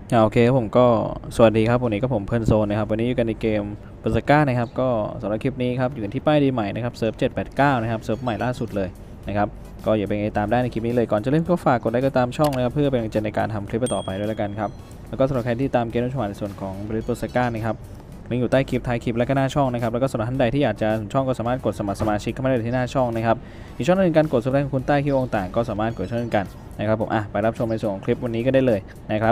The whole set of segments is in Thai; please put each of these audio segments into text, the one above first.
โอเคครับผมก็สวัสดีครับวันนี้ก็ผมเพื่อนโซนนะครับวันนี้อยู่กันในเกมเบอร์ซก้านะครับก็สำหรับคลิปนี้ครับอยู่กันที่ป้ายดีใหม่นะครับเซิร์ฟ789นะครับเซิร์ฟใหม่ล่าสุดเลยนะครับก็อย่าไปไงตามได้ในคลิปนี้เลยก่อนจะเล่นก็ฝากกดไลค์กดตามช่องนะครับเพื่อเป็นกำลังใจในการทำคลิปต่อไปด้วยแล้วกันครับแล้วก็สำหรับใครที่ตามเกมน้ำชวในส่วนของบริษัทเบอร์ซก้านะครับลิงก์อยู่ใต้คลิปท้ายคลิปและก็หน้าช่องนะครับแล้วก็สำหรับท่านใดที่อยากจะช่องก็สามารถกดสมัครสมาชิกเข้ามาได้ที่หน้าช่องนะครับอีกช่องนึงการกดซับสไครต์ของคุณใต้คลิปต่างๆก็สามารถกดช่องกันนะครับผมไปรับชมในส่วนของคลิปวันนี้ก็ได้เลยนะครับ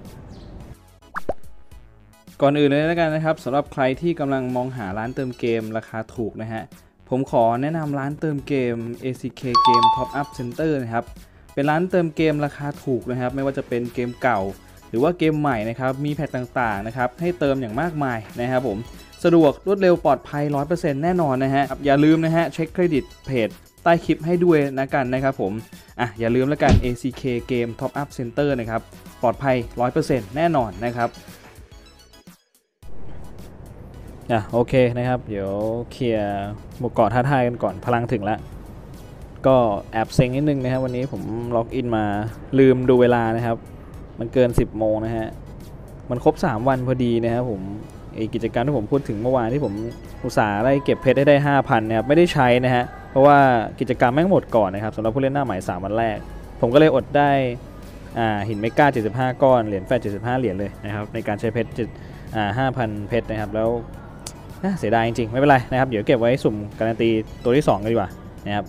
ก่อนอื่นเลยแล้วกันนะครับสำหรับใครที่กำลังมองหาร้านเติมเกมราคาถูกนะฮะผมขอแนะนำร้านเติมเกม ACK Game Top Up Center นะครับเป็นร้านเติมเกมราคาถูกนะครับไม่ว่าจะเป็นเกมเก่าหรือว่าเกมใหม่นะครับมีแพทต่างๆนะครับให้เติมอย่างมากมายนะครับผมสะดวกรวดเร็วปลอดภัย 100% แน่นอนนะฮะอย่าลืมนะฮะเช็คเครดิตเพจใต้คลิปให้ด้วยนะกันนะครับผมอย่าลืมแล้วกัน ACK Game Top Up Center นะครับปลอดภัย 100% แน่นอนนะครับโอเคนะครับเดี๋ยวเคลียร์หมู่เกาะท้าทายกันก่อนพลังถึงแล้วก็แอบเซ็งนิดนึงนะครับวันนี้ผมล็อกอินมาลืมดูเวลานะครับมันเกิน10โมงนะฮะมันครบ3วันพอดีนะครับผมกิจกรรมที่ผมพูดถึงเมื่อวานที่ผมอุตส่าห์ได้เก็บเพชรได้ 5,000นะครับไม่ได้ใช้นะฮะเพราะว่ากิจกรรมแม่งหมดก่อนนะครับสำหรับผู้เล่นหน้าใหม่3วันแรกผมก็เลยอดได้หินเมกา75ก้อนเหรียญแฟร์75เหรียญเลยนะครับในการใช้เพชร5,000เพชรนะครับแล้วเสียดายจริงๆไม่เป็นไรนะครับเดี๋ยวเก็บไว้สุ่มการันตีตัวที่2กันดีกว่านะครับ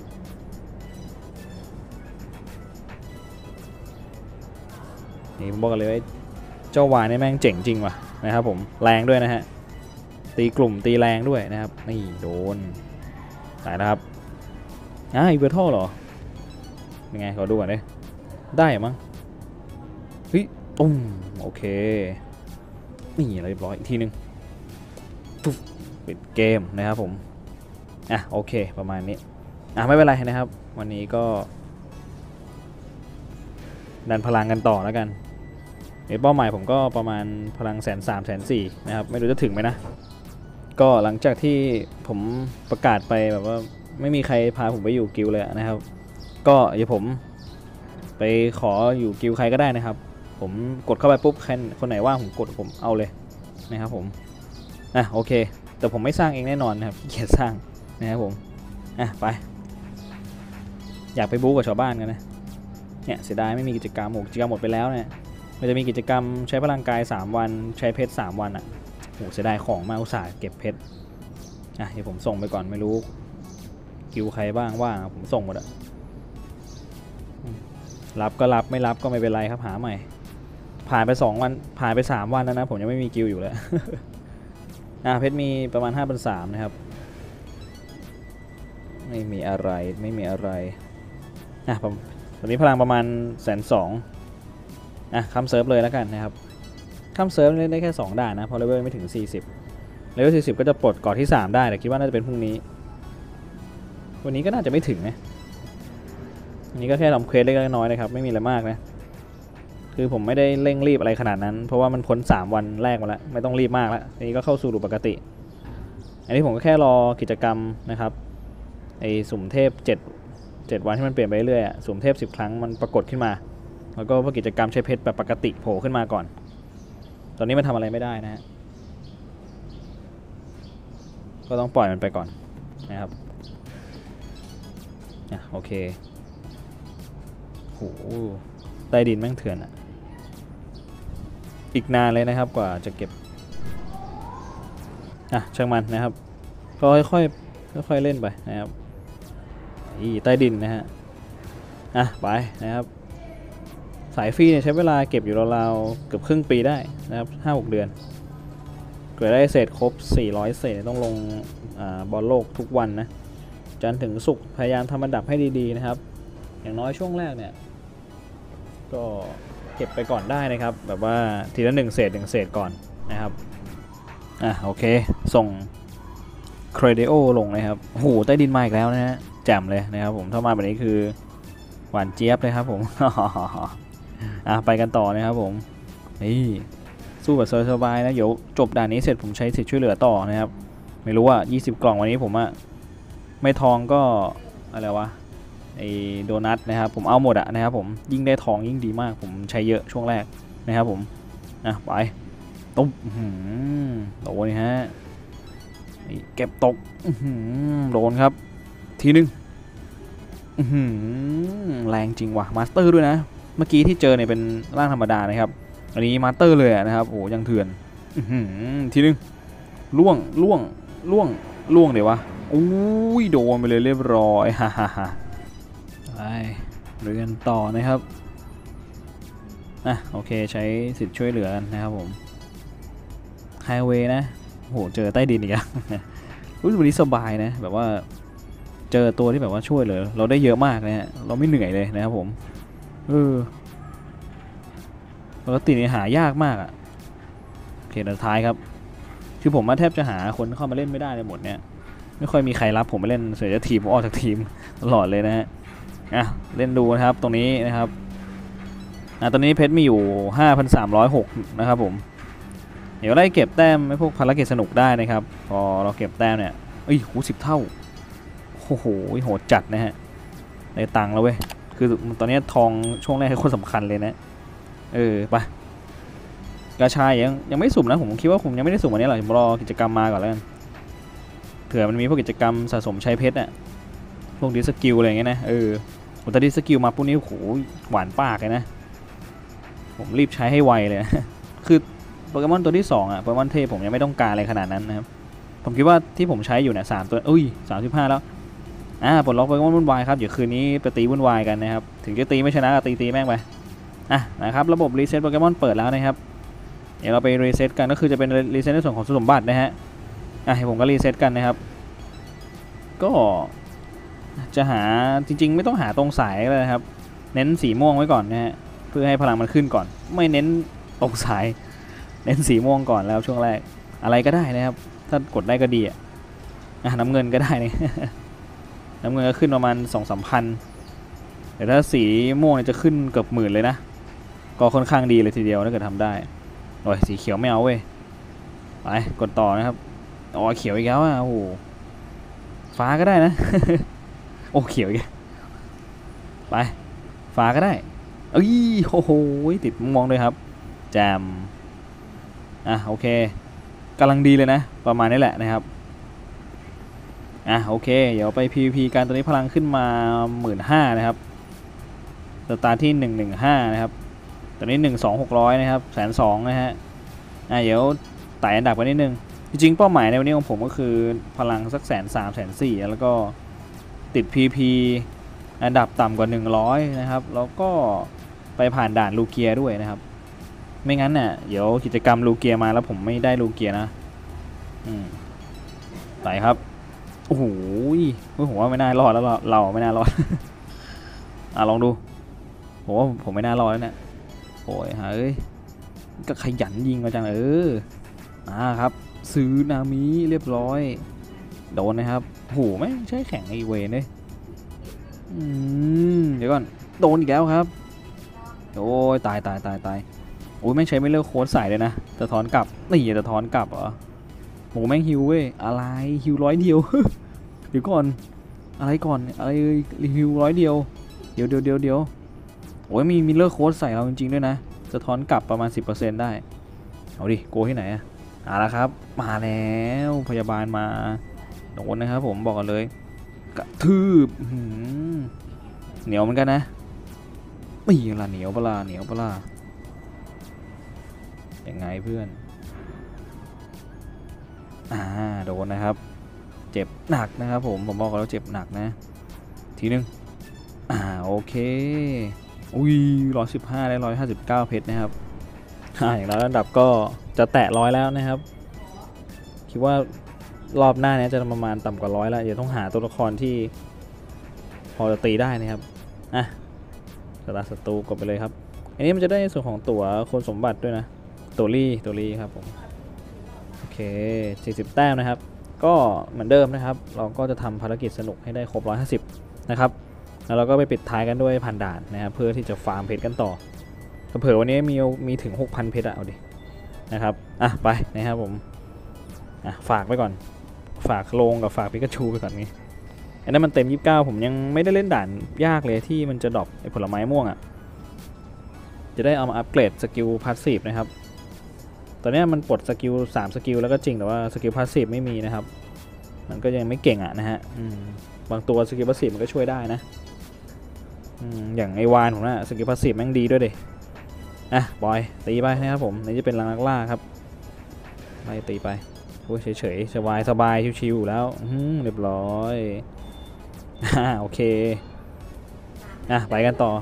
นี่ผมบอกกันเลยว่าเจ้าวายนี่แม่งเจ๋งจริงว่ะนะครับผมแรงด้วยนะฮะตีกลุ่มตีแรงด้วยนะครับนี่โดนตายนะครับอีเวอร์ทัลเหรอยังไงขอดูก่อนดิได้มั้งเฮ้ยตุ้มโอเคนี่เรียบร้อยอีกทีนึงปิดเกมนะครับผมโอเคประมาณนี้ไม่เป็นไรนะครับวันนี้ก็ดันพลังกันต่อแล้วกันเป้าหมายผมก็ประมาณพลัง130,000-140,000นะครับไม่รู้จะถึงไหมนะก็หลังจากที่ผมประกาศไปแบบว่าไม่มีใครพาผมไปอยู่กิลเลยนะครับก็เดี๋ยวผมไปขออยู่กิลใครก็ได้นะครับผมกดเข้าไปปุ๊บคนไหนว่างผมกดผมเอาเลยนะครับผมโอเคแต่ผมไม่สร้างเองแน่นอนนะครับเกียรสร้างนะครับผมไปอยากไปบู๊กับชาวบ้านกันนะเนี่ยเสียดายไม่มีกิจกรรมกิจกรรมหมดไปแล้วเนี่ยมันจะมีกิจกรรมใช้พลังกาย3วันใช้เพชร3วันเสียดายของมาอุตส่าห์เก็บเพชรเดี๋ยวผมส่งไปก่อนไม่รู้คิวใครบ้างว่างผมส่งหมดรับก็รับไม่รับก็ไม่เป็นไรครับหาใหม่ผ่านไป2วันผ่านไป3วันแล้วนะผมยังไม่มีคิวอยู่แล้วเพชรมีประมาณ5,300นะครับไม่มีอะไรตอนนี้พลังประมาณ120,000ข้ามเซิร์ฟเลยแล้วกันนะครับข้ามเซิร์ฟเล่นได้แค่2ด่านนะเพราะเลเวลไม่ถึง40เลเวล40ก็จะปลดเกาะที่3ได้แต่คิดว่าน่าจะเป็นพรุ่งนี้วันนี้ก็น่าจะไม่ถึงนะวันนี้ก็แค่ทำเควสเล็กน้อยนะครับไม่มีอะไรมากนะคือผมไม่ได้เร่งรีบอะไรขนาดนั้นเพราะว่ามันพ้น3วันแรกมาแล้วไม่ต้องรีบมากแล้วทีนี้ก็เข้าสู่รูปปกติอันนี้ผมก็แค่รอกิจกรรมนะครับสุ่มเทพ7วันที่มันเปลี่ยนไปเรื่อยสุ่มเทพ10ครั้งมันปรากฏขึ้นมาแล้วก็พวกกิจกรรมใช้เพชรแบบปกติโผล่ขึ้นมาก่อนตอนนี้มันทำอะไรไม่ได้นะฮะก็ต้องปล่อยมันไปก่อนนะครับโอเคโหใต้ดินแม่งเถื่อนอีกนานเลยนะครับกว่าจะเก็บช่างมันนะครับก็ค่อยเล่นไปนะครับใต้ดินนะฮะไปนะครับสายฟรีเนี่ยใช้เวลาเก็บอยู่ราวๆเกือบครึ่งปีได้นะครับ5-6 เดือนเกิดได้เศษครบ400เศษต้องลงบอลโลกทุกวันนะจันทร์ถึงศุกร์พยายามทำอันดับให้ดีๆนะครับอย่างน้อยช่วงแรกเนี่ยก็เก็บไปก่อนได้นะครับแบบว่าทีละ1 เศษก่อนนะครับโอเคส่งเครดิโอลงนะครับโอ้โหใต้ดินมาอีกแล้วนะฮะแจ่มเลยนะครับผมถ้ามาแบบนี้คือหวานเจี๊ยบเลยครับผม ไปกันต่อนะครับผมสู้แบบสบายๆนะเดี๋ยวจบด่านนี้เสร็จผมใช้สิทธิ์ช่วยเหลือต่อนะครับไม่รู้ว่า20กล่องวันนี้ผมไม่ทองก็อะไรวะโดนัทนะครับผมเอาหมดนะครับผมยิ่งได้ทองยิ่งดีมากผมใช้เยอะช่วงแรกนะครับผมไปตุ๊บโดนฮะเก็บตกโดนครับทีนึงแรงจริงว่ะมาสเตอร์ด้วยนะเมื่อกี้ที่เจอเนี่ยเป็นร่างธรรมดานะครับอันนี้มาสเตอร์เลยนะครับโอ้ยังเถื่อนทีนึงล่วงเดี๋ยววะอุ้ยโดนไปเลยเรียบร้อยฮ่าไปเรียนต่อนะครับโอเคใช้สิทธิ์ช่วยเหลือกันนะครับผมไฮเวย์นะโหเจอใต้ดินอีกแล้ววันนี้สบายนะแบบว่าเจอตัวที่แบบว่าช่วยเหลือเราได้เยอะมากนะฮะเราไม่เหนื่อยเลยนะครับผมปกตินี่หายากมากโอเคสุดท้ายครับคือผมแทบจะหาคนเข้ามาเล่นไม่ได้ในหมดเนี่ยไม่ค่อยมีใครรับผมไปเล่นเสียจะทีมผมออกจากทีมตลอดเลยนะฮะเล่นดูนะครับตรงนี้นะครับตอนนี้เพชรมีอยู่ 5,306 นะครับผมเดี๋ยวไล่เก็บแต้มพวกภารกิจสนุกได้นะครับพอเราเก็บแต้มเนี่ย10 เท่าโอ้โหโหดจัดนะฮะได้ตังค์แล้วเว้ยคือตอนนี้ทองช่วงแรกคือคนสำคัญเลยนะไปกระชายยังไม่สุ่มนะผมคิดว่าผมยังไม่ได้สุ่มวันนี้หรอกผมรอกิจกรรมมาก่อนแล้วกันเผื่อมันมีพวกกิจกรรมสะสมใช้เพชรพวกดิสกิลอะไรเงี้ยนะผมตอนดิสกิลมาพวกนี้โอ้โหหวานปากเลยนะผมรีบใช้ให้ไวเลยคือโปเกมอนตัวที่2โปเกมอนเทพผมยังไม่ต้องการอะไรขนาดนั้นนะครับผมคิดว่าที่ผมใช้อยู่เนี่ย3 ตัว35แล้วปลดล็อกโปเกมอนวุ่นวายครับเดี๋ยวคืนนี้ไปตีวุ่นวายกันนะครับถึงจะตีไม่ชนะก็ตีแม่งไปนะครับระบบรีเซ็ตโปเกมอนเปิดแล้วนะครับเดี๋ยวเราไปรีเซ็ตกันก็คือจะเป็นรีเซ็ตในส่วนของสมบัตินะฮะให้ผมก็รีเซ็ตกันนะครับก็จะหาจริงๆไม่ต้องหาตรงสายเลยครับเน้นสีม่วงไว้ก่อนนะฮะเพื่อให้พลังมันขึ้นก่อนไม่เน้นตรงสายเน้นสีม่วงก่อนแล้วช่วงแรกอะไรก็ได้นะครับถ้ากดได้ก็ดีน้ำเงินก็ได้นี่ น้ำเงินก็ขึ้นประมาณ 2-3 พันแต่ถ้าสีม่วงจะขึ้นเกือบ10,000เลยนะก็ค่อนข้างดีเลยทีเดียวถ้าเกิดทำได้โอ้ยสีเขียวไม่เอาเว้ยไปกดต่อนะครับเขียวอีกแล้วโอ้โหฟ้าก็ได้นะ โอ้เขียวอีกไปฟ้าก็ได้โอ้โหติดมองด้วยครับแจมโอเคกำลังดีเลยนะประมาณนี้แหละนะครับโอเคเดี๋ยวไป PVP การตัวนี้พลังขึ้นมา 15,000 นะครับสตาร์ทที่115นะครับตัวนี้126,000นะครับ120,000นะฮะเดี๋ยวไต่อันดับกันนิดนึงจริงๆเป้าหมายในวันนี้ของผมก็คือพลังสัก130,000 140,000แล้วก็ติด PP อันดับต่ำกว่า100นะครับแล้วก็ไปผ่านด่านลูเกียด้วยนะครับไม่งั้นเนี่ยเดี๋ยวกิจกรรมลูเกียมาแล้วผมไม่ได้ลูเกียนะไปครับโอ้โหผมว่าไม่น่ารอดแล้วเราไม่น่ารอด ลองดูผมว่าผมไม่น่ารอดแล้วเนี่ยโอ้ยเฮ้ยก็ขยันยิงมาจังครับซื้อนามิเรียบร้อยโดนนะครับโหไม่ใช่แข่งไอเวนเลยเดี๋ยวก่อนโดนอีกแล้วครับโอ้ยตายโอ้ยไม่ใช้ไม่เลิกโค้ดใส่เลยนะจะถอนกลับจะถอนกลับเหรอโหแม่งฮิวเว้ยอะไรฮิว100 เดียว เดี๋ยวก่อนอะไรก่อนอะไรฮิว100 เดียวเดี๋ยวโอ้ยมีเลิกโค้ดใส่เราจริงๆด้วยนะจะถอนกลับประมาณ 10% ได้เอาดิโกที่ไหนละครับมาแล้วพยาบาลมาโดนนะครับผมบอกกันเลยกระทืบเหนียวเหมือนกันนะไม่ละเหนียวปลายังไงเพื่อนโดนนะครับเจ็บหนักนะครับผมบอกกันแล้วเจ็บหนักนะทีนึงโอเค115ได้159เพชรนะครับอย่างน้อยระดับก็จะแตะ100แล้วนะครับคิดว่ารอบหน้านี้จะประมาณต่ำกว่า100แล้วเดี๋ยวต้องหาตัวละครที่พอจะตีได้นะครับสตาร์ศัตรูกดไปเลยครับอันนี้มันจะได้ในส่วนของตั๋วคนสมบัติด้วยนะตัวรี่ครับผมโอเค40 แต้มนะครับก็เหมือนเดิมนะครับเราก็จะทำภารกิจสนุกให้ได้ครบ150นะครับแล้วเราก็ไปปิดท้ายกันด้วยผ่านด่านนะครับเพื่อที่จะฟาร์มเพชรกันต่อเผื่อวันนี้มีถึง 6,000 เพชรเอาดินะครับไปนะครับผมฝากไว้ก่อนฝากโลงกับฝากปิกาชูไปก่อนนี้อันนั้นมันเต็ม29ผมยังไม่ได้เล่นด่านยากเลยที่มันจะดรอปไอ้ผลไม้ม่วงจะได้เอามาอัปเกรดสกิลพาสซีฟนะครับตอนนี้มันปลดสกิล3สกิลแล้วก็จริงแต่ว่าสกิลพาสซีฟไม่มีนะครับมันก็ยังไม่เก่งอ่ะนะฮะบางตัวสกิลพาสซีฟมันก็ช่วยได้นะอย่างไอวานผมนะสกิลพาสซีฟแม่งดีด้วยดิบอยตีไปนะครับผมนี่จะเป็นลังนักล่าครับไล่ตีไปโอ้ยเฉยๆสบายชิวๆแล้วเรียบร้อยโอเคไปกันต่อ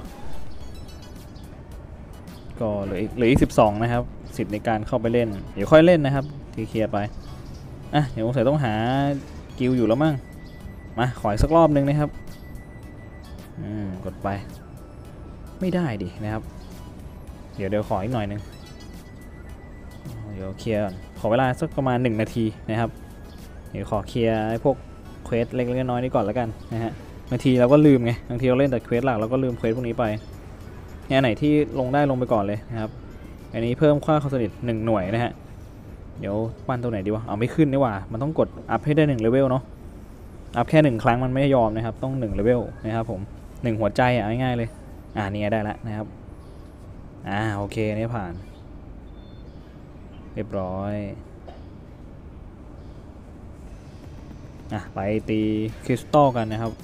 ก็เหลืออีก12นะครับสิทธิ์ในการเข้าไปเล่นเดี๋ยวค่อยเล่นนะครับทีเคลียร์ไปเดี๋ยวผมต้องหากิลอยู่แล้วมั้งมาขออีกสักรอบนึงนะครับกดไปไม่ได้ดินะครับเดี๋ยวขออีกหน่อยนึงเดี๋ยวเคลียร์ขอเวลาสักประมาณ1นาทีนะครับเดี๋ยวขอเคลียร์ไอ้พวกเควสเล็กๆน้อยๆนี่ก่อนแล้วกันนะฮะบางทีเราก็ลืมไงบางทีเราเล่นแต่เควสหลักเราก็ลืมเควสพวกนี้ไปเนี่ยไหนที่ลงได้ลงไปก่อนเลยนะครับอันนี้เพิ่มค่าความสนิท1หน่วยนะฮะเดี๋ยวปั้นตัวไหนดีวะเอาไม่ขึ้นดีกว่ามันต้องกดอัพให้ได้1เลเวลเนาะอัพแค่1ครั้งมันไม่ยอมนะครับต้อง1เลเวลนะครับผม1หัวใจง่ายๆเลยนี่ได้แล้วนะครับโอเคนี่ผ่านเรียบร้อยไปตีคริสตัลกันนะครับ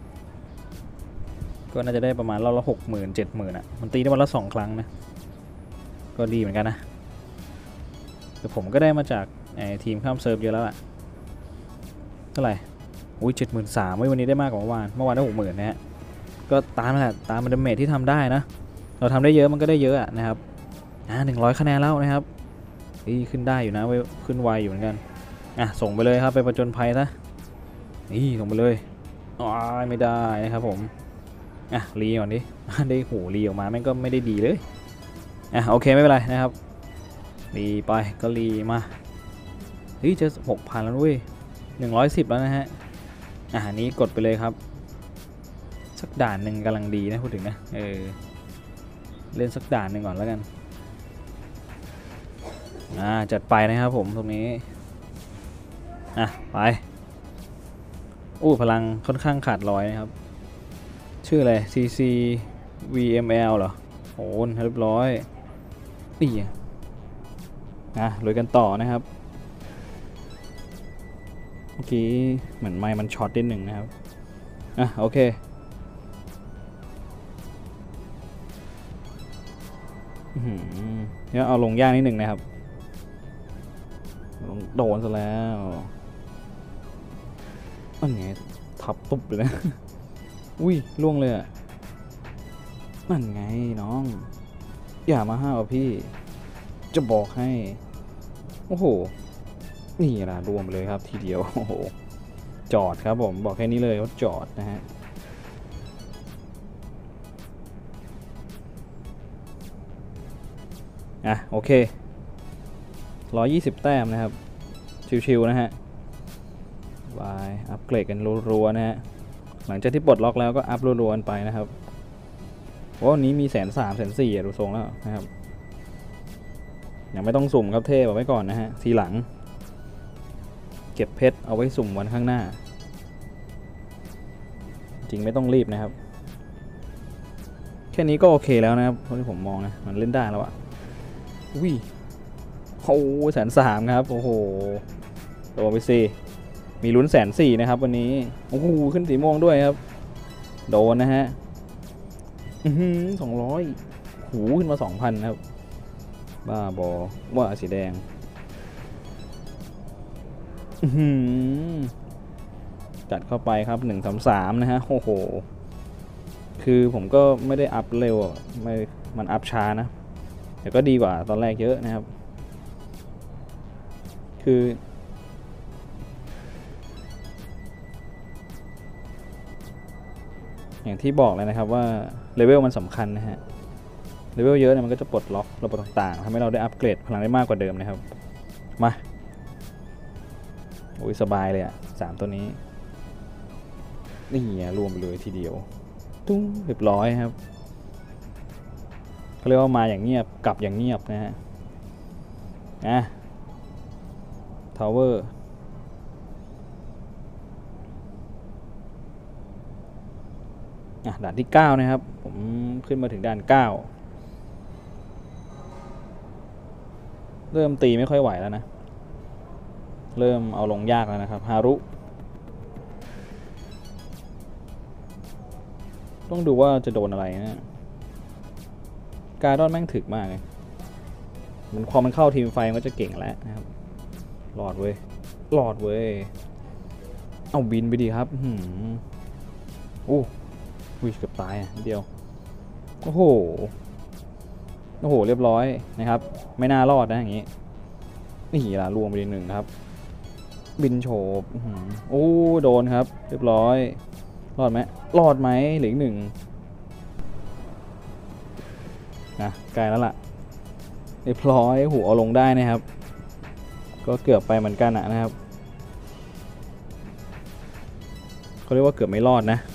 ก็น่าจะได้ประมาณรอบละ60,000 70,000มันตีได้วันละ2ครั้งนะก็ดีเหมือนกันนะแต่ผมก็ได้มาจากทีมข้ามเซิร์ฟเยอะแล้วอะเท่าไหร่73,000วันนี้ได้มากกว่าเมื่อวานได้60,000นะฮะก็ตามแหละตามดาเมจที่ทำได้นะเราทำได้เยอะมันก็ได้เยอะนะครับ100คะแนนแล้วนะครับขึ้นได้อยู่นะขึ้นไวอยู่เหมือนกันส่งไปเลยครับไปประจนภัยซะส่งไปเลยไม่ได้นะครับผมรีก่อนดิได้หูรีออกมาแม่งก็ไม่ได้ดีเลยโอเคไม่เป็นไรนะครับรีไปก็รีมาจะ 6,000 แล้วเว้ย110แล้วนะฮะอันนี้กดไปเลยครับสักด่านหนึ่งกำลังดีนะพูดถึงนะเล่นสักด่านหนึ่งก่อนแล้วกันจัดไปนะครับผมตรงนี้ไปพลังค่อนข้างขาดลอยนะครับชื่ออะไร CC VML เหรอโอ้เรียบร้อยนี่ลุยกันต่อนะครับเมื่อกี้เหมือนไมค์มันช็อตนิดหนึ่งนะครับโอเคเนี่ยเอาลงย่างนิดหนึ่งนะครับโดนซะแล้วอันนี้ทับตุ๊บเลยนะล่วงเลยนั่นไงน้องอย่ามาห้าวพี่จะบอกให้โอ้โหนี่ล่ะรวมเลยครับทีเดียวโอ้โหจอดครับผมบอกแค่นี้เลยว่าจอดนะฮะโอเค120แต้มนะครับชิวๆนะฮะบายอัปเกรดกันรัวๆนะฮะหลังจากที่ปลดล็อกแล้วก็อัพรัวๆไปนะครับวันนี้มี130,000 140,000ดูทรงแล้วนะครับยังไม่ต้องสุ่มครับเทเอาไว้ก่อนนะฮะทีหลังเก็บเพชรเอาไว้สุ่มวันข้างหน้าจริงไม่ต้องรีบนะครับแค่นี้ก็โอเคแล้วนะครับเพราะที่ผมมองนะมันเล่นได้แล้วอะ130,000ครับโอ้โหโดนไปสิมีลุ้น140,000นะครับวันนี้โอ้โหขึ้นสีม่วงด้วยครับโดนนะฮะ200ขึ้นมา 2,000 ครับบ้าบอว่าสีแดงจัดเข้าไปครับ133นะฮะโอ้โหคือผมก็ไม่ได้อัพเร็วมันอัพช้านะแต่ก็ดีกว่าตอนแรกเยอะนะครับคืออย่างที่บอกเลยนะครับว่าเลเวลมันสำคัญนะฮะเลเวลเยอะเนี่ยมันก็จะปลดล็อกระบบต่างๆทำให้เราได้อัปเกรดพลังได้มากกว่าเดิมนะครับมาสบายเลย3ตัวนี้นี่รวมไปเลยทีเดียวตุ้งเรียบร้อยครับเขาเรียกว่ามาอย่างเงียบกลับอย่างเงียบนะฮะทาวเวอร์ด่านที่9นะครับผมขึ้นมาถึงด่าน9 เริ่มตีไม่ค่อยไหวแล้วนะเริ่มเอาลงยากแล้วนะครับฮารุต้องดูว่าจะโดนอะไรนะการ์ดอนแม่งถึกมากเลยมันความมันเข้าทีมไฟมันก็จะเก่งแล้วนะครับหลอดเว้ยเอาบินไปดีครับอู้วิเกือบตายเดียวโอ้โหเรียบร้อยนะครับไม่น่ารอดนะอย่างนี้นี่ล่ะรวมไป1ครับบินโฉบโอ้โดนครับเรียบร้อยรอดไหมเหลืออีก1นะใกล้แล้วล่ะเรียบร้อยหัวเอาลงได้นะครับก็เกือบไปเหมือนกันนะครับเขาเรียกว่าเกือบไม่รอดนะ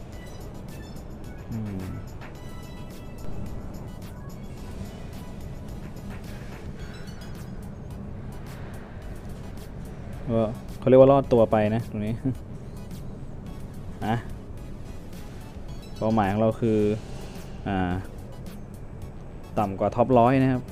เขาเรียกว่ารอดตัวไปนะตรงนี้นะเป้าหมายของเราคือต่ำกว่าท็อป100นะครับ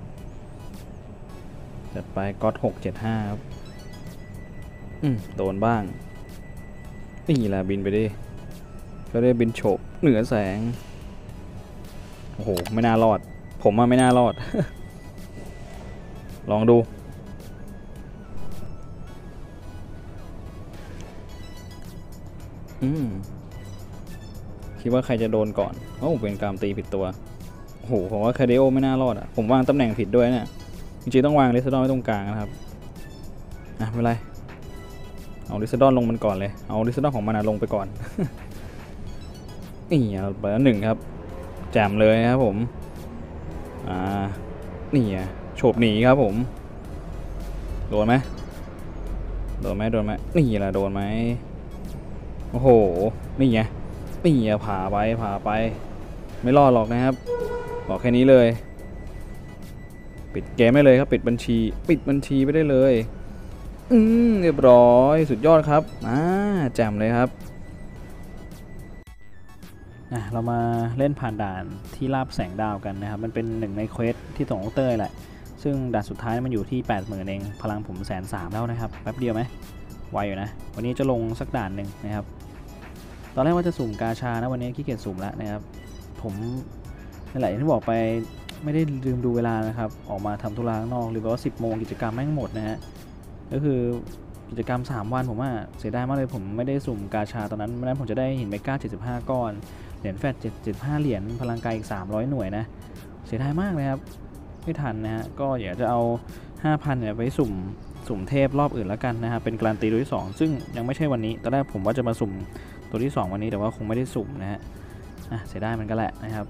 จัดไปก็อด675ครับโดนบ้างนี่แหละบินไปดิก็ได้บินโฉบเหนือแสงโอ้โหไม่น่ารอดผมว่าไม่น่ารอด ลองดูคิดว่าใครจะโดนก่อนโอ้เป็นการตีผิดตัวโอ้โหผมว่าคาเดโอไม่น่ารอดผมวางตำแหน่งผิดด้วยเนี่ยจริงๆต้องวางลิซดอนไว้ตรงกลางนะครับไม่เป็นไรเอาลิซดอนลงมันก่อนเลยเอาลิซดอนของมันลงไปก่อน นี่เบอร์1ครับแจมเลยครับผมนี่โฉบหนีครับผมโดนไหมนี่แหละโดนไหมโอ้โหนี่ผ่าไปไม่รอดหรอกนะครับบอกแค่นี้เลยปิดเกมได้เลยครับปิดบัญชีไปได้เลยเรียบร้อยสุดยอดครับแจ่มเลยครับเรามาเล่นผ่านด่านที่ลาบแสงดาวกันนะครับมันเป็น1ในเควสที่ส่งเตอร์แหละซึ่งด่านสุดท้ายมันอยู่ที่ 80,000 เองพลังผม130,000แล้วนะครับแป๊บเดียวไหมไวอยู่นะวันนี้จะลงสักด่านหนึ่งนะครับตอนแรกว่าจะสุ่มกาชานะวันนี้ขี้เกียจสุ่มแล้วนะครับผมนั่นแหละอย่างที่บอกไปไม่ได้ลืมดูเวลานะครับออกมาทำธุระข้างนอกหรือว่า10 โมงกิจกรรมแม่งหมดนะฮะก็คือกิจกรรม3 วันผมว่าเสียดายมากเลยผมไม่ได้สุ่มกาชาตอนนั้นไม่งั้นผมจะได้หินเมก้า75 ก้อนเหรียญแฟต75 เหรียญพลังกายอีก300 หน่วยนะเสียดายมากเลยครับไม่ทันนะฮะก็อยากจะเอา 5,000 เนี่ยไปสุ่มเทพรอบอื่นแล้วกันนะครับเป็นการันตีตัวที่2ซึ่งยังไม่ใช่วันนี้ตอนแรกผมว่าจะมาสุ่มตัวที่2วันนี้แต่ว่าคงไม่ได้สุ่มนะฮะเสียดายมันก็แหละนะครับ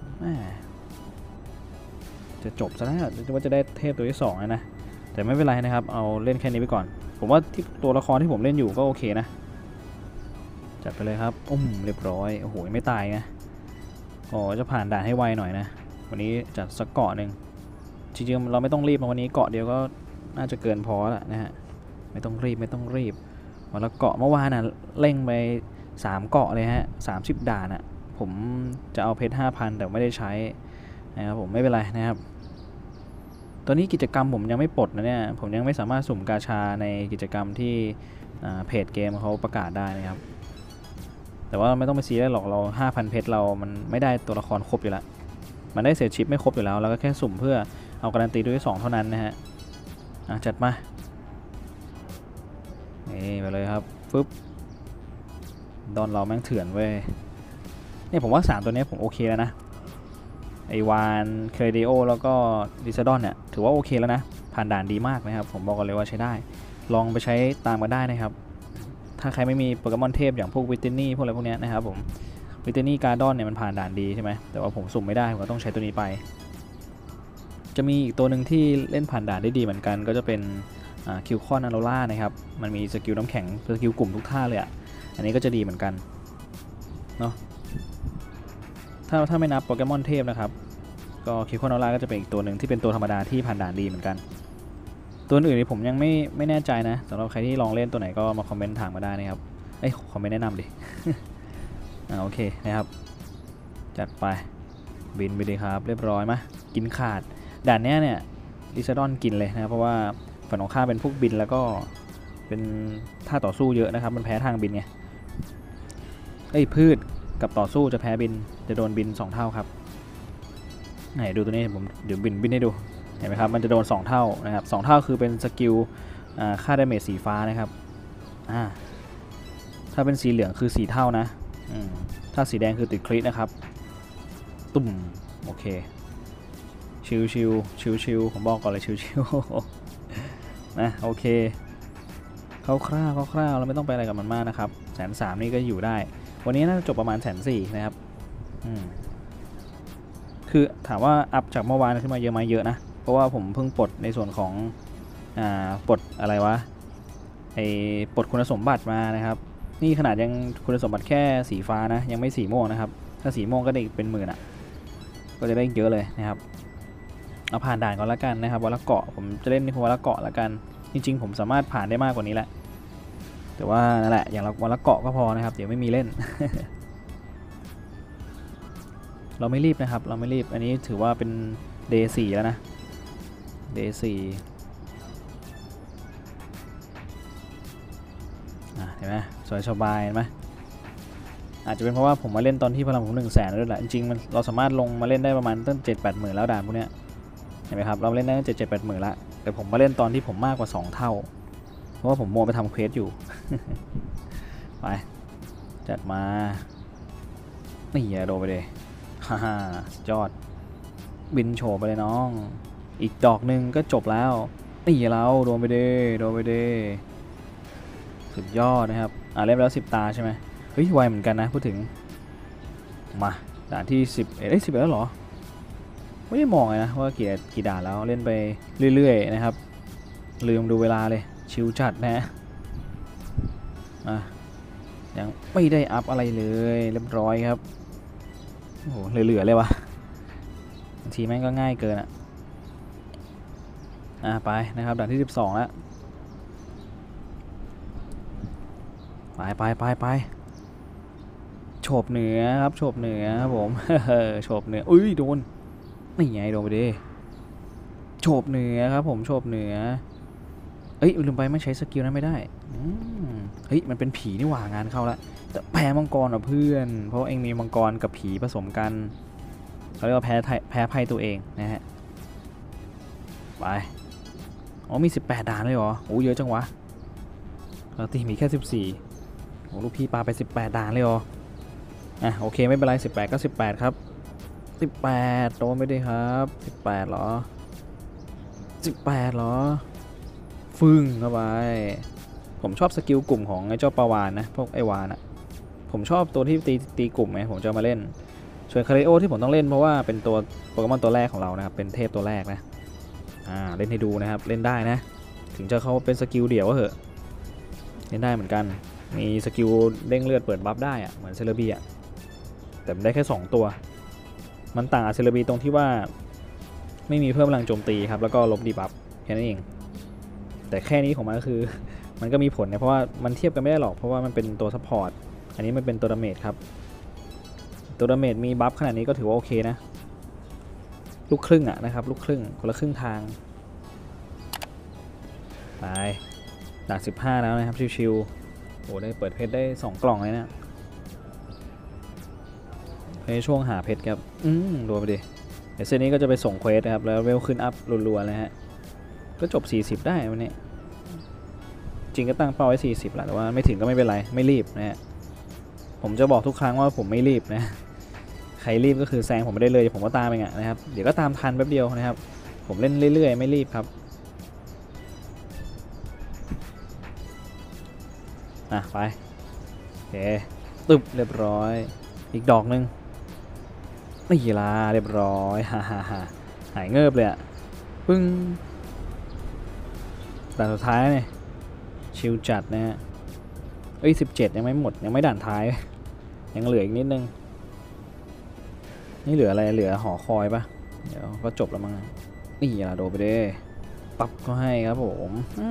จะจบซะแล้วว่าจะได้เทพตัวที่2นะแต่ไม่เป็นไรนะครับเอาเล่นแค่นี้ไปก่อนผมว่าที่ตัวละครที่ผมเล่นอยู่ก็โอเคนะจัดไปเลยครับเรียบร้อยโอ้โหไม่ตายนะจะผ่านด่านให้ไวหน่อยนะวันนี้จัดสักเกาะหนึ่งจริงๆเราไม่ต้องรีบวันนี้เกาะเดียวก็น่าจะเกินพอแล้วนะฮะไม่ต้องรีบวันละเกาะเมื่อวานเร่งไป3 เกาะเลยฮะ30 ด่านผมจะเอาเพชร 5,000 แต่ไม่ได้ใช้นะครับผมไม่เป็นไรนะครับตอนนี้กิจกรรมผมยังไม่ปลดนะเนี่ยผมยังไม่สามารถสุ่มกาชาในกิจกรรมที่เพจเกมเขาประกาศได้นะครับแต่ว่าไม่ต้องไปซีเรียสหรอกเรา 5,000 เพชรเรามันไม่ได้ตัวละครครบอยู่แล้วมันได้เศษชิปไม่ครบอยู่แล้วแล้วก็แค่สุ่มเพื่อเอาการันตีด้วย2เท่านั้นนะฮะจัดมานี่ไปเลยครับฟึบดอนเราแม่งเถื่อนเว้ยนี่ผมว่า3ตัวนี้ผมโอเคแล้วนะไอวานเคเดโอแล้วก็ดิซาดอนเนี่ยถือว่าโอเคแล้วนะผ่านด่านดีมากนะครับผมบอกกันเลยว่าใช้ได้ลองไปใช้ตามกันได้นะครับถ้าใครไม่มีโปเกมอนเทพอย่างพวกวิตเทนนี่พวกอะไรพวกนี้นะครับผมวิตเทนนี่การ์ดอนเนี่ยมันผ่านด่านดีใช่ไหมแต่ว่าผมสุ่มไม่ได้ผมก็ต้องใช้ตัวนี้ไปจะมีอีกตัวหนึ่งที่เล่นผ่านด่านได้ดีเหมือนกันก็จะเป็นคิวคอนอาโรล่านะครับมันมีสกิลน้ำแข็งสกิลกลุ่มทุกท่าเลยอันนี้ก็จะดีเหมือนกันเนาะถ้าไม่นับโปเกมอนเทพนะครับก็คิวคอนอาโรล่าก็จะเป็นอีกตัวหนึ่งที่เป็นตัวธรรมดาที่ผ่านด่านดีเหมือนกันตัวอื่นนี่ผมยังไม่แน่ใจนะสำหรับใครที่ลองเล่นตัวไหนก็มาคอมเมนต์ถามมาได้นะครับคอมเมนต์แนะนำดิ โอเคนะครับจัดไปบินไปดีครับเรียบร้อยมากินขาดด่านนี้เนี่ยลิซาดอนกินเลยนะครับเพราะว่าฝั่งของข้าเป็นพวกบินแล้วก็เป็นท่าต่อสู้เยอะนะครับมันแพ้ทางบินไงพืชกับต่อสู้จะแพ้บินจะโดนบิน2เท่าครับไหนดูตัวนี้ผมเดี๋ยวบินให้ดูเห็นไหมครับมันจะโดน2เท่านะครับ2เท่าคือเป็นสกิลค่าดาเมจสีฟ้านะครับถ้าเป็นสีเหลืองคือ4เท่านะถ้าสีแดงคือติดคริสนะครับตุ่มโอเคชิวผมบอกก่อนเลยชิวนะโอเคคร่าวเราไม่ต้องไปอะไรกับมันมากนะครับ130,000นี่ก็อยู่ได้วันนี้น่าจะจบประมาณ140,000นะครับคือถามว่าอัพจากเมื่อวานขึ้นมาเยอะไหมเยอะนะเพราะว่าผมเพิ่งปลดในส่วนของปลดอะไรวะปลดคุณสมบัติมานะครับนี่ขนาดยังคุณสมบัติแค่สีฟ้านะยังไม่สีม่วงนะครับถ้าสีม่วงก็ได้เป็น10,000อ่ะก็จะได้เยอะเลยนะครับเอาผ่านด่านก่อนละกันนะครับวันละเกาะผมจะเล่นในวันละเกาะละกันจริงๆผมสามารถผ่านได้มากกว่านี้แหละแต่ว่านั่นแหละอย่างวันละเกาะก็พอนะครับเดี๋ยวไม่มีเล่น เราไม่รีบนะครับเราไม่รีบอันนี้ถือว่าเป็น Day 4แล้วนะ Day 4เห็นไหมสบายเห็นไหมอาจจะเป็นเพราะว่าผมมาเล่นตอนที่พลังผม100,000ด้วยแหละจริงๆเราสามารถลงมาเล่นได้ประมาณตั้ง7-8 หมื่นแล้วด่านพวกเนี้ยเห็นไหมครับเราเล่นได้ตั้ง7-8 หมื่นละแต่ผมมาเล่นตอนที่ผมมากกว่า2เท่าเพราะว่าผมมัวไปทำเควสอยู่ ไปจัดมานี่อย่าโดนไปเลยฮ่ายอดบินโฉบไปเลยน้องอีกดอกหนึ่งก็จบแล้วนี่เราโดนไปเด้สุดยอดนะครับเล่นแล้ว10 ตาใช่ไหมเฮ้ยไวเหมือนกันนะพูดถึงมาด่านที่11แล้วเหรอไม่ได้มองเลยนะว่ากี่ด่านแล้วเล่นไปเรื่อยๆนะครับลืมดูเวลาเลยชิวจัดนะยังไม่ได้อัพอะไรเลยเรียบร้อยครับโอ้โหเหลือเลยวะบางทีแม่งก็ง่ายเกินไปนะครับด่านที่12แล้วไปโฉบเหนือครับโฉบเหนือครับผม โฉบเหนืออุ้ยโดนนี่ไงโดนไปดิโฉบเหนือครับผมโฉบเหนือลืมไปไม่ใช้สกิลนั้นไม่ได้มันเป็นผีนี่หว่างานเข้าละแต่แพ้มังกรเพื่อนเพราะเองมีมังกรกับผีผสมกันเขาเรียกว่าแพ้ภัยตัวเองนะฮะไปมี18 ด่านเลยเหรอโอ้เยอะจังวะปกติมีแค่14โอ้ลูกพี่ปาไป18 ด่านเลยเหรอโอเคไม่เป็นไร18ก็18ครับ18โดนไม่ได้ครับ18เหรอ18เหรอฟึ่งเข้าไปผมชอบสกิลกลุ่มของไอ้เจ้าปาวานนะพวกไอ้วานผมชอบตัวที่ตีกลุ่มไงผมจะมาเล่นส่วนคาริโอที่ผมต้องเล่นเพราะว่าเป็นตัวโปเกมอนตัวแรกของเรานะครับเป็นเทพตัวแรกนะเล่นให้ดูนะครับเล่นได้นะถึงจะเขาเป็นสกิลเดี่ยวก็เหอะเล่นได้เหมือนกันมีสกิลเด้งเลือดเปิดบัฟได้เหมือนเซเลบีแต่ได้แค่2ตัวมันต่างกับเซเลบีตรงที่ว่าไม่มีเพิ่มพลังโจมตีครับแล้วก็ลบดีบัฟแค่นั้นเองแต่แค่นี้ของมันก็คือมันก็มีผลนะเพราะว่ามันเทียบกันไม่ได้หรอกเพราะว่ามันเป็นตัวซัพพอร์ตอันนี้มันเป็นตัวดาเมจครับตัวดาเมจมีบัฟขนาดนี้ก็ถือว่าโอเคนะลูกครึ่งนะครับลูกครึ่งคนละครึ่งทางไปด่าน15แล้วนะครับชิวๆโอ้ได้เปิดเพชรได้2 กล่องเลยนะในช่วงหาเพชรครับดูไปดิเดี๋ยวเซตนี้ก็จะไปส่งเควสนะครับแล้วเวลขึ้นอัพรัวๆเลยฮะก็จบ40ได้วันนี้จริงก็ตั้งเป้าไว้40แหละแต่ว่าไม่ถึงก็ไม่เป็นไรไม่รีบนะฮะผมจะบอกทุกครั้งว่าผมไม่รีบนะใครรีบก็คือแซงผมไม่ได้เลยผมก็ตามเองนะครับเดี๋ยวก็ตามทันแป๊บเดียวนะครับผมเล่นเรื่อยๆไม่รีบครับไปโอเคตึบเรียบร้อยอีกดอกนึงนี่ลาเรียบร้อยฮ่าหายเงิบเลยปึ้งด่านสุดท้ายเนี่ยชิลจัดนะฮะ17ยังไม่หมดยังไม่ด่านท้ายยังเหลืออีกนิดนึงนี่เหลืออะไรเหลือหอคอยปะเดี๋ยวก็จบแล้วมั้งนี่ลาโดไปเด้ปั๊บก็ให้ครับผม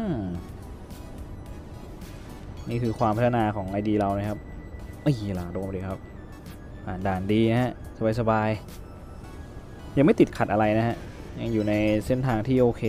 นี่คือความพัฒนาของไอดีเรานะครับนี่ลาโดเลยครับด่านดีฮะสบายยังไม่ติดขัดอะไรนะฮะยังอยู่ในเส้นทางที่โอเค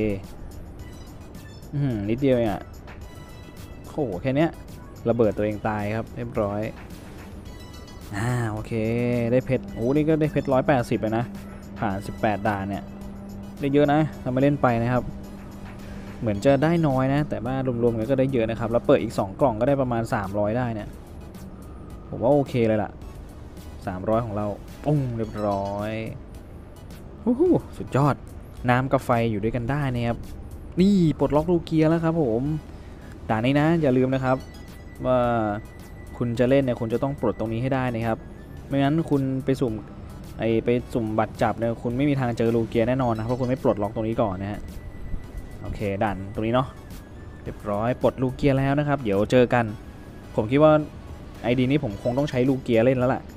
นิดเดียวอ่ะโอ้โหแค่เนี้ยระเบิดตัวเองตายครับเรียบร้อยโอเคได้เพชรโอ้นี่ก็ได้เพชร180ไปนะผ่าน18ด่านเนี่ยได้เยอะนะทำมาเล่นไปนะครับเหมือนจะได้น้อยนะแต่ว่ารวมๆกันก็ได้เยอะนะครับแล้วเปิดอีก2กล่องก็ได้ประมาณ300ได้เนี่ยผมว่าโอเคเลยล่ะ300ของเราปุ้งเรียบร้อยสุดยอดน้ำกับไฟอยู่ด้วยกันได้นะครับนี่ปลดล็อกลูเกียแล้วครับผมด่านนี้นะอย่าลืมนะครับว่าคุณจะเล่นเนี่ยคุณจะต้องปลดตรงนี้ให้ได้นะครับไม่งั้นคุณไปสุ่มบัตรจับเนี่ยคุณไม่มีทางเจอลูเกียแน่นอนนะเพราะคุณไม่ปลดล็อกตรงนี้ก่อนนะฮะโอเคด่านตรงนี้เนาะเรียบร้อยปลดลูเกียแล้วนะครับเดี๋ยวเจอกันผมคิดว่าไอดีนี้ผมคงต้องใช้ลูเกียเล่นแล้วล่ะ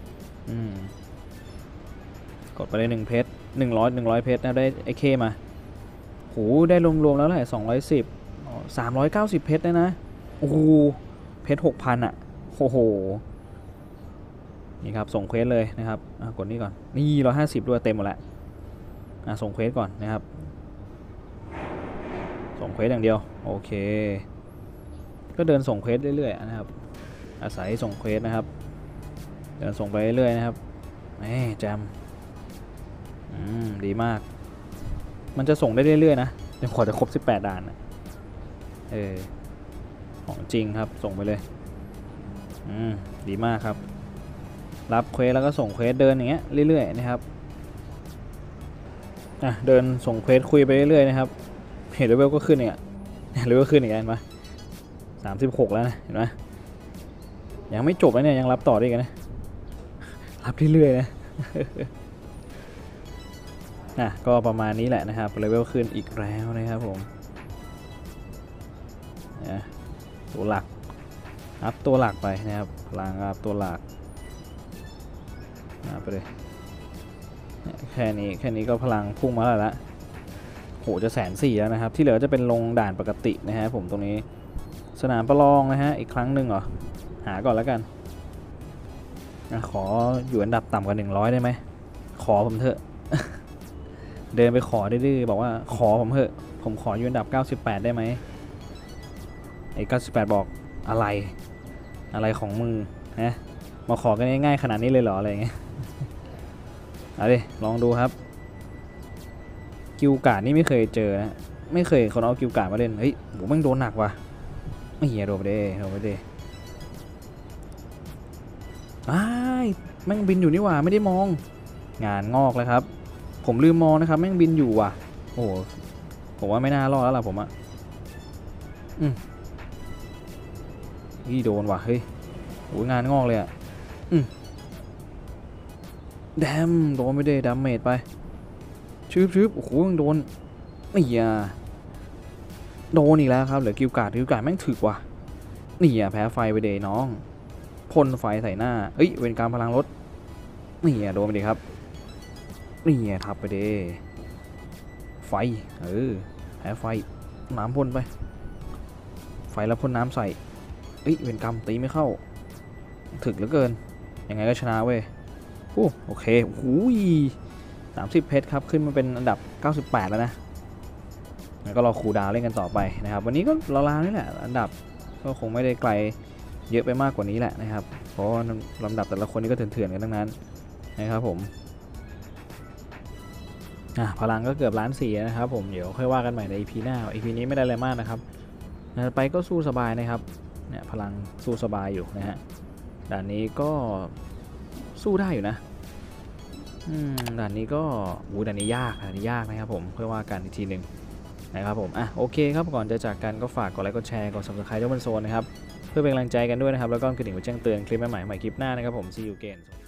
กดไปเลย1เพชร100เพชรนะได้ไอเคมาโหได้รวมๆแล้วแหละ210 390เพชรนะโอ้โหเพชร 6,000 อ่ะโอ้โหนี่ครับส่งเควสเลยนะครับกดนี่ก่อนนี่150ด้วยเต็มหมดแล้วส่งเควสก่อนนะครับส่งเควสอย่างเดียวโอเคก็เดินส่งเควสเรื่อยๆนะครับอาศัยส่งเควสนะครับเดินส่งไปเรื่อยๆนะครับแจมดีมากมันจะส่งได้เรื่อยๆนะจนกว่าจะครบ18ด่านนะของจริงครับส่งไปเลยดีมากครับรับเควสแล้วก็ส่งเควสเดินอย่างเงี้ยเรื่อยๆนะครับเดินส่งเควสคุยไปเรื่อยๆนะครับเห็นเลเวลก็ขึ้นเนี่ยเลเวลขึ้นอีกแล้วเห็นไหม36แล้วนะเห็นไหมยังไม่จบนะเนี่ยยังรับต่อได้กันนะรับเรื่อยๆนะก็ประมาณนี้แหละนะครับเลเวลขึ้นอีกแล้วนะครับผมตัวหลักอัพตัวหลักไปนะครับพลังอัพตัวหลักไปเลยแค่นี้ก็พลังพุ่งมาแล้วโหจะ140,000แล้วนะครับที่เหลือจะเป็นลงด่านปกตินะฮะผมตรงนี้สนามประลองนะฮะอีกครั้งหนึ่งเหรอหาก่อนแล้วกันขออยู่อันดับต่ำกว่า100ได้ไหมขอผมเถอะ เดินไปขอดื้อๆบอกว่าขอผมเถอะผมขออยู่อันดับ98ได้ไหมไอ้98บอกอะไรของมึงนะมาขอกันง่ายๆขนาดนี้เลยเหรออะไรเงี้ยเอาดิลองดูครับกิวการ์ดนี่ไม่เคยเจอนะไม่เคยคนเอากิวการ์ดมาเล่นเฮ้ยโหแม่งโดนหนักว่ะไม่เหี้ยโดนไปเด้แม่งบินอยู่นี่ว่ะไม่ได้มองงานงอกเลยครับผมลืมมองนะครับแม่งบินอยู่ว่ะโอ้ผมว่าไม่น่ารอดแล้วล่ะผมอะโดนว่ะเฮ้ยโหงานงอกเลยอะแดมโดนไม่ได้ดาเมจไปชืบโอ้โหโดนโดนอีกแล้วครับเหลือกิวการ์ดแม่งถึกว่ะแพ้ไฟไปเดน้องพ่นไฟใส่หน้าเวนการพลังลดโดนไปดิครับทับไปเดไฟแพ้ไฟน้ำพ่นไปไฟแล้วพ่นน้ำใส่เวนกรรมตีไม่เข้าถึกเหลือเกินยังไงก็ชนะเว้ยโอเค30เพชรครับขึ้นมาเป็นอันดับ98แล้วนะงั้นก็รอคูลดาวน์เล่นกันต่อไปนะครับวันนี้ก็ราวๆนี่แหละอันดับก็คงไม่ได้ไกลเยอะไปมากกว่านี้แหละนะครับเพราะลำดับแต่ละคนนี่ก็เถื่อนๆกันทั้งนั้นนะครับผมพลังก็เกือบ1,400,000นะครับผมเดี๋ยวค่อยว่ากันใหม่ใน EP หน้า EP นี้ไม่ได้อะไรมากนะครับไปก็สู้สบายนะครับเนี่ยพลังสู้สบายอยู่นะฮะด่านนี้ก็สู้ได้อยู่นะด่านนี้ก็ด่านนี้ยากนะครับผมค่อยว่ากันอีกทีหนึ่งนะครับผมโอเคครับก่อนจะจากกันก็ฝากกดไลค์กดแชร์กด Subscribe ด้วยบนโซนนะครับเพื่อเป็นกำลังใจกันด้วยนะครับแล้วก็กระดิ่งไว้แจ้งเตือนคลิปใหม่ๆคลิปหน้านะครับผม See you again